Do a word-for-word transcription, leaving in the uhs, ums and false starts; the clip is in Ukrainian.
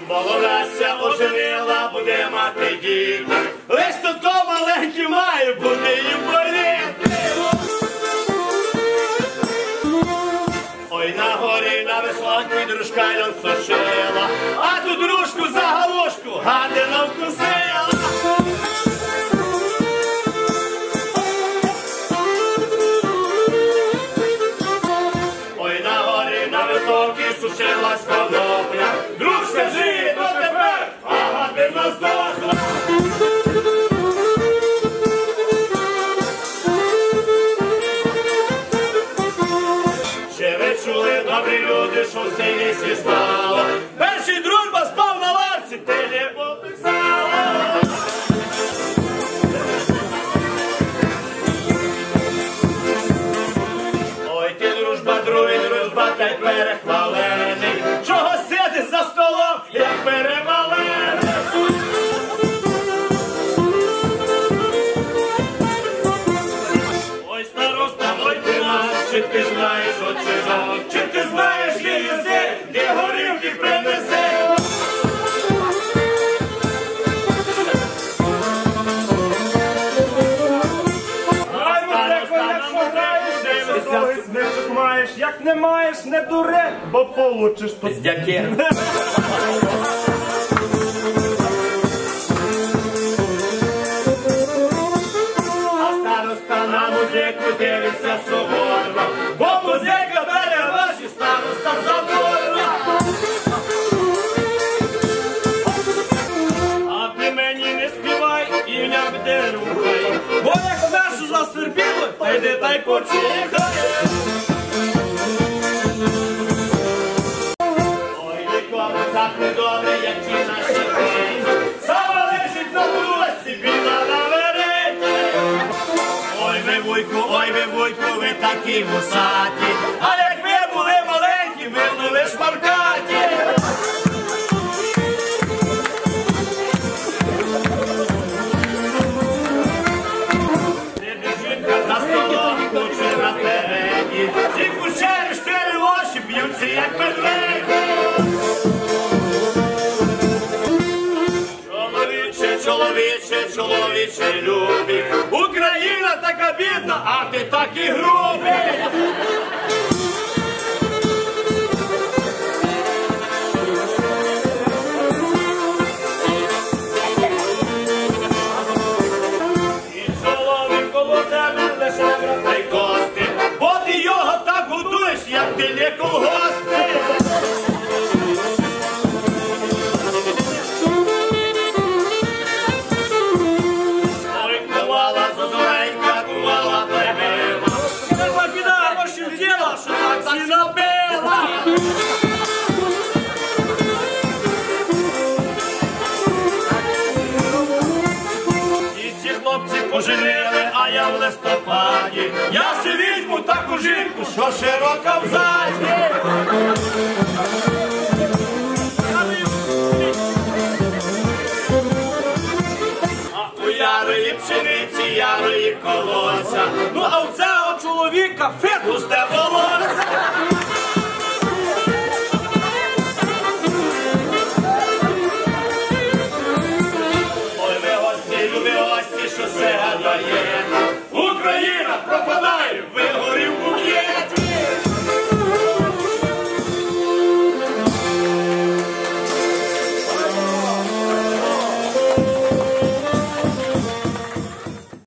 Молодася оженила, буде мати діти. Лиш то то маленький має, буде їм боліти. Ой, на горі, на високій дружка льон сушила, а ту дружку за галушку гадина вкусила. Ой, на горі, на високій сушилась конопля, дружка жиє дотепер, а гадина здохла. Ще ви чули, добрі люди, що в цій лісі стало? Перший дружба спав на лавці, ти не пописала. Ой, ти дружба, другий дружба, та й перехвалений. Чого сидиш за столом, як перемалений? Ой, староста, ой, ти наш, чи ти знаєш, от чи жал, чи ти знаєш, є єзи, де горівки принесе. Маєш, як не маєш, не дуре, бо получиш пиздяки. А староста на музику дивиться суворно, бо музика бере гроші, староста задорно. А ти мені не співай і не вдерухай, бо як нашу засвербіло, та йди та й почихай. Так недобре, як ті наші дні, сама лежить на дорозі, біда на вереті. Ой, ви, вуйку, ой, ви, вуйку, ви такі вусаті, а як ви були маленькі, ви були шмаркаті. Сиди жінка за столом, куче напереді, ті кучері штири лоші б'ються, як медведі. Чоловіче, чоловіче любі, Україна така бідна, а ти такий грубий. І чоловік коло тебе лише брата й кости, бо ти його так годуєш, як ти не колгости. Поженили, а я в листопаді, я си візьму таку жінку, що широка в заді. А у ярої пшениці, ярої колося, ну а у цього чоловіка фетусте волосся.